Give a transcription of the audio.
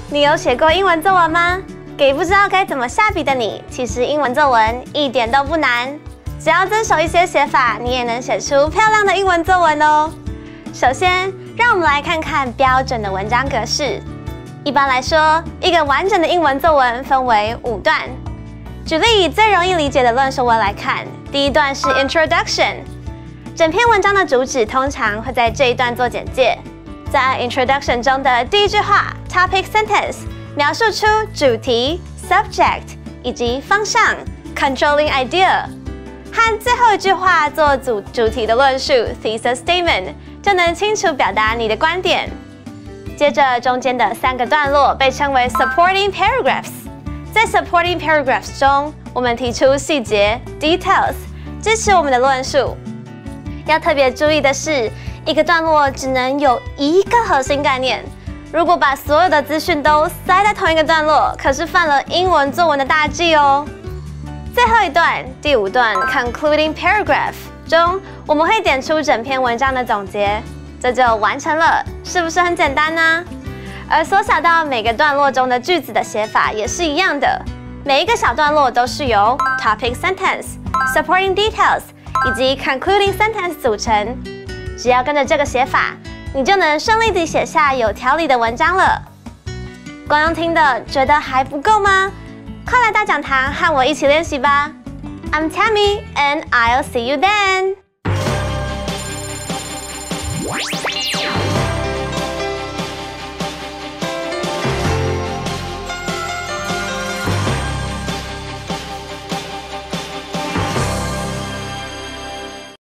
你有写过英文作文吗？给不知道该怎么下笔的你，其实英文作文一点都不难，只要遵守一些写法，你也能写出漂亮的英文作文哦。首先，让我们来看看标准的文章格式。一般来说，一个完整的英文作文分为5段。举例以最容易理解的论述文来看，第一段是 Introduction， 整篇文章的主旨通常会在这一段做简介。在 Introduction 中的第一句话 Topic Sentence 描述出主题 Subject 以及方向 Controlling Idea， 和最后一句话做主题的论述 Thesis Statement， 就能清楚表达你的观点。接着中间的3个段落被称为 Supporting Paragraphs， 在 Supporting Paragraphs 中，我们提出细节 Details， 支持我们的论述。要特别注意的是，一个段落只能有一个核心概念。如果把所有的资讯都塞在同一个段落，可是犯了英文作文的大忌哦。最后一段，第5段 Concluding Paragraph 中，我们会点出整篇文章的总结，这就完成了，是不是很简单呢？而缩小到每个段落中的句子的写法也是一样的，每一个小段落都是由 Topic Sentence、Supporting Details 以及 Concluding Sentence 组成。只要跟着这个写法，你就能顺利地写下有条理的文章了。光用听的，觉得还不够吗？快来大讲堂和我一起练习吧。I'm Tammy, and I'll see you then.